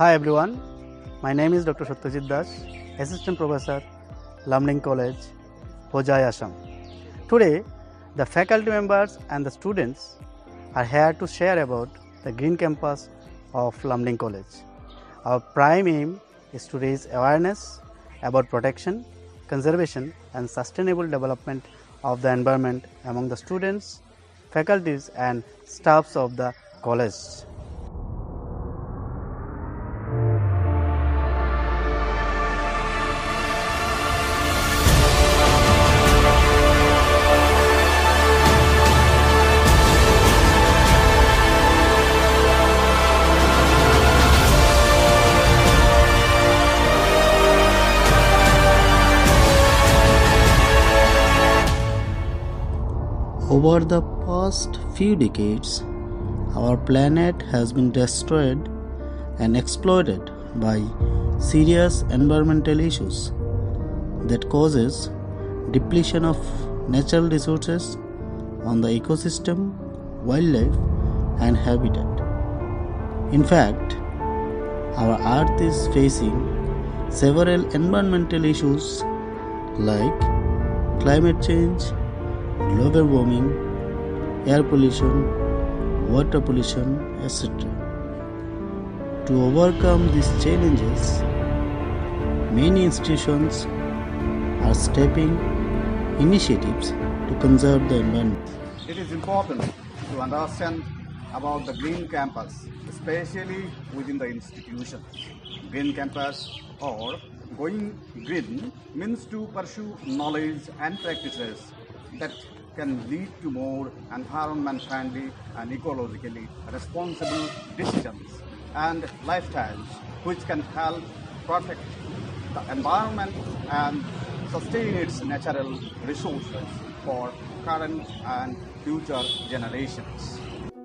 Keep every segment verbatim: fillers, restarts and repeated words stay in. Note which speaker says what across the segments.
Speaker 1: Hi everyone, my name is Doctor Satyajit Das, Assistant Professor, Lamding College, Hojai, Assam. Today, the faculty members and the students are here to share about the green campus of Lamding College. Our prime aim is to raise awareness about protection, conservation and sustainable development of the environment among the students, faculties and staffs of the college.
Speaker 2: Over the past few decades, our planet has been destroyed and exploited by serious environmental issues that causes depletion of natural resources on the ecosystem, wildlife and habitat. In fact, our Earth is facing several environmental issues like climate change, global warming, air pollution, water pollution, et cetera. To overcome these challenges, many institutions are stepping initiatives to conserve the environment.
Speaker 3: It is important to understand about the Green Campus, especially within the institutions. Green Campus or going green means to pursue knowledge and practices that can lead to more environment-friendly and ecologically responsible decisions and lifestyles which can help protect the environment and sustain its natural resources for current and future generations.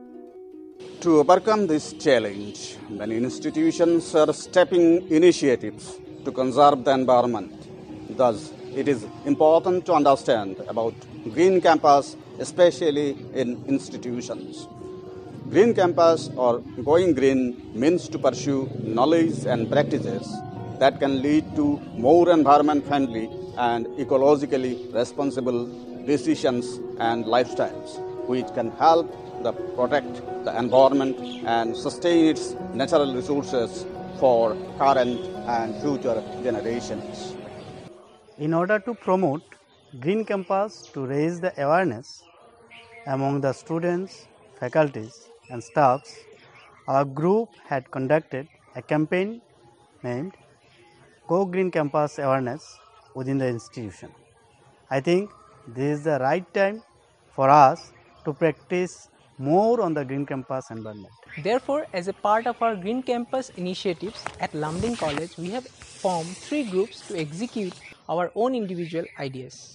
Speaker 3: To overcome this challenge, many institutions are stepping initiatives to conserve the environment. Thus, it is important to understand about Green Campus, especially in institutions. Green Campus or going green means to pursue knowledge and practices that can lead to more environment-friendly and ecologically responsible decisions and lifestyles, which can help the protect the environment and sustain its natural resources for current and future generations.
Speaker 1: In order to promote Green Campus to raise the awareness among the students, faculties and staffs, our group had conducted a campaign named Go Green Campus Awareness within the institution. I think this is the right time for us to practice more on the Green Campus environment.
Speaker 4: Therefore, as a part of our Green Campus initiatives at Lamding College, we have formed three groups to execute our own individual ideas.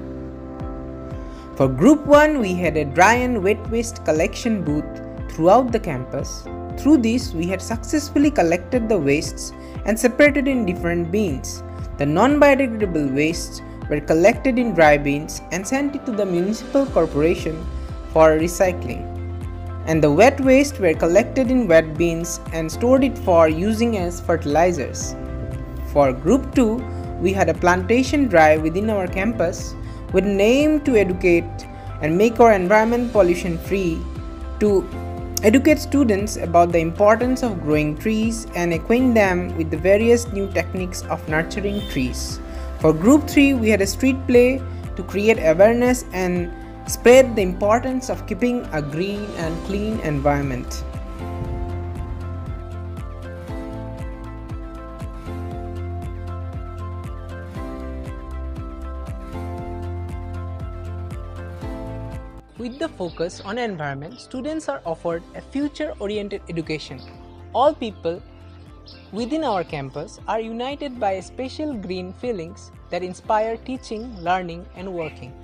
Speaker 5: For Group one, we had a dry and wet waste collection booth throughout the campus. Through this, we had successfully collected the wastes and separated in different bins. The non-biodegradable wastes were collected in dry bins and sent it to the municipal corporation for recycling. And the wet waste were collected in wet bins and stored it for using as fertilizers. For Group two, we had a plantation drive within our campus with an aim to educate and make our environment pollution free, to educate students about the importance of growing trees and acquaint them with the various new techniques of nurturing trees. For Group three, we had a street play to create awareness and spread the importance of keeping a green and clean environment.
Speaker 4: With the focus on environment, students are offered a future-oriented education. All people within our campus are united by special green feelings that inspire teaching, learning and working.